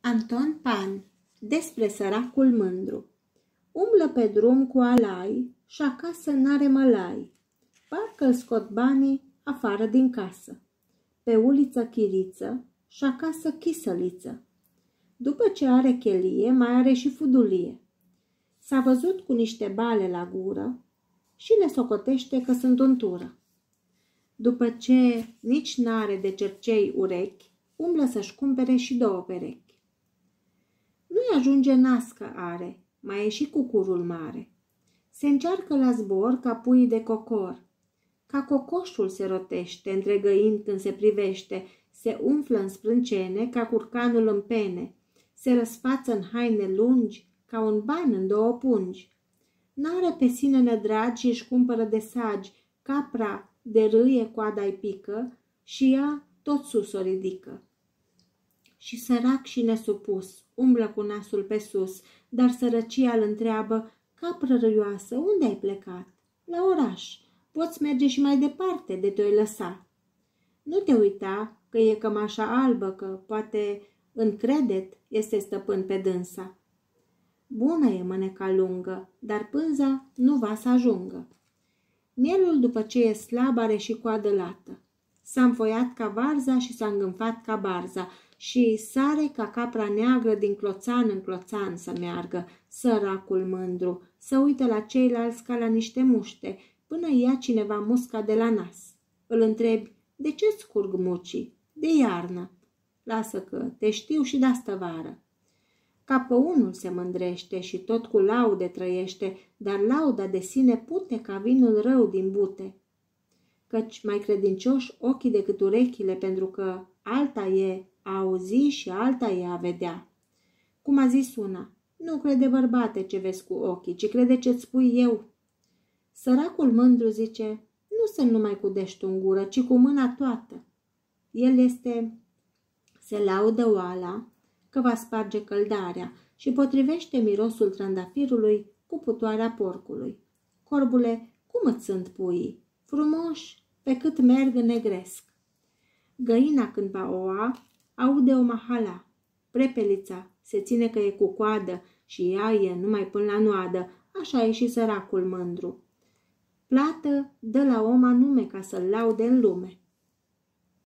Anton Pan, despre săracul mândru. Umblă pe drum cu alai și acasă n-are mălai. Parcă-l scot banii afară din casă. Pe uliță chiriță și acasă chisăliță. După ce are chelie, mai are și fudulie. S-a văzut cu niște bale la gură și le socotește că sunt untură. După ce nici n-are de cercei urechi, umblă să-și cumpere și 2 perechi. Nu-i ajunge nas că are, mai e și cucurul mare. Se încearcă la zbor ca puii de cocor. Ca cocoșul se rotește, întregăind când se privește, se umflă în sprâncene ca curcanul în pene, se răsfață în haine lungi ca un ban în 2 pungi. N-are pe sine nădragi și își cumpără de sagi, capra de râie coada-i pică și ea tot sus o ridică. Și sărac și nesupus, umblă cu nasul pe sus, dar sărăcia îl întreabă: capră râioasă, unde ai plecat? La oraș. Poți merge și mai departe de te-oi lăsa. Nu te uita că e cămașa albă, că poate în credet este stăpân pe dânsa. Bună e mâneca lungă, dar pânza nu va să ajungă. Mielul după ce e slab are și coadă lată. S-a înfoiat ca varza și s-a îngânfat ca barza și sare ca capra neagră din cloțan în cloțan să meargă, săracul mândru, să uită la ceilalți ca la niște muște, până ia cineva musca de la nas. Îl întrebi: de ce scurg mucii? De iarnă. Lasă că te știu și de-astă vară. Ca pe unul se mândrește și tot cu laude trăiește, dar lauda de sine pute ca vinul rău din bute. Căci mai credincioși ochii decât urechile, pentru că alta e a auzi și alta e a vedea. Cum a zis una: nu crede, bărbate, ce vezi cu ochii, ci crede ce-ți spui eu. Săracul mândru zice: nu sunt numai cu deștul în gură, ci cu mâna toată. El se laudă oala că va sparge căldarea și potrivește mirosul trandafirului cu putoarea porcului. Corbule, cum îți sunt puii? Frumoși, pe cât merg negresc. Găina când va oa, aude o mahala. Prepelița se ține că e cu coadă și ea e numai până la noadă, așa e și săracul mândru. Plată dă la om anume ca să-l laude în lume.